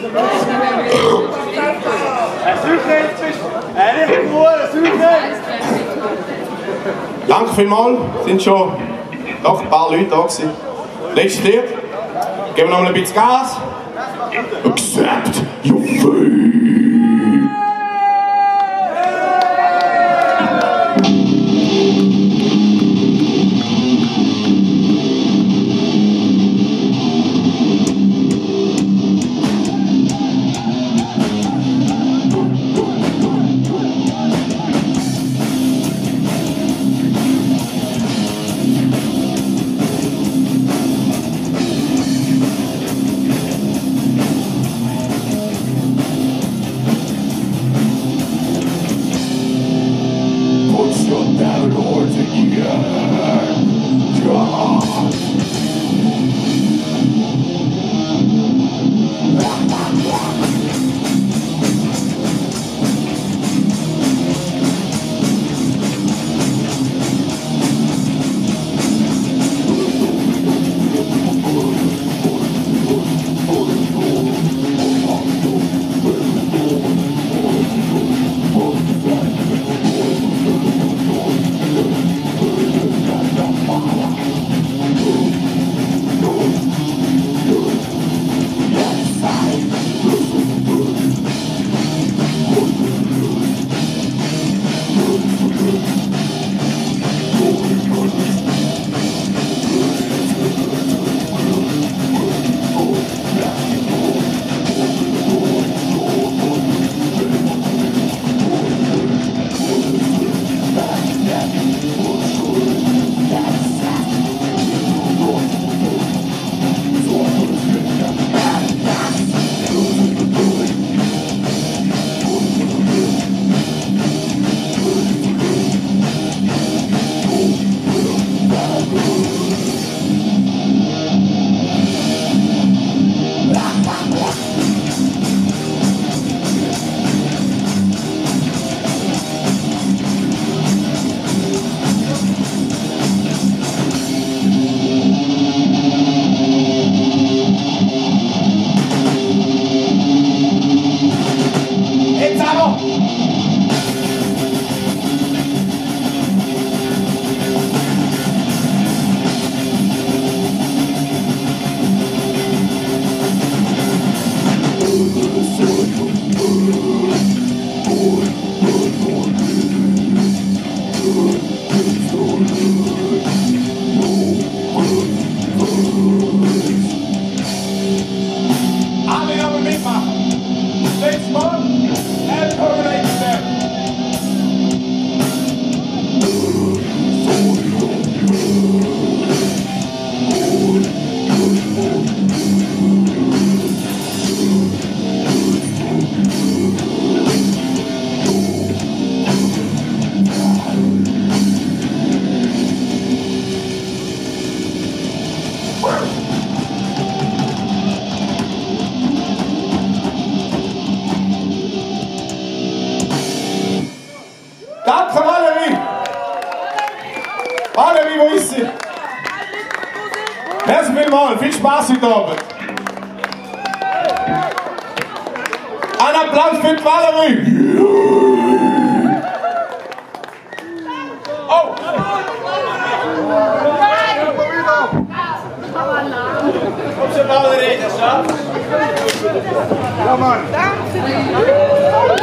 Danke vielmals, sind schon doch ein paar Leute da gewesen. Letztes Lied, geben wir noch mal ein bisschen Gas. Accept your fate. Danke Valerie! Valerie, wo ist sie? Merci vielmals, viel Spaß heute Abend. Ein Applaus für die Valerie! Oh! Komm schon, Valerie, das schafft. Ja, Mann! Danke!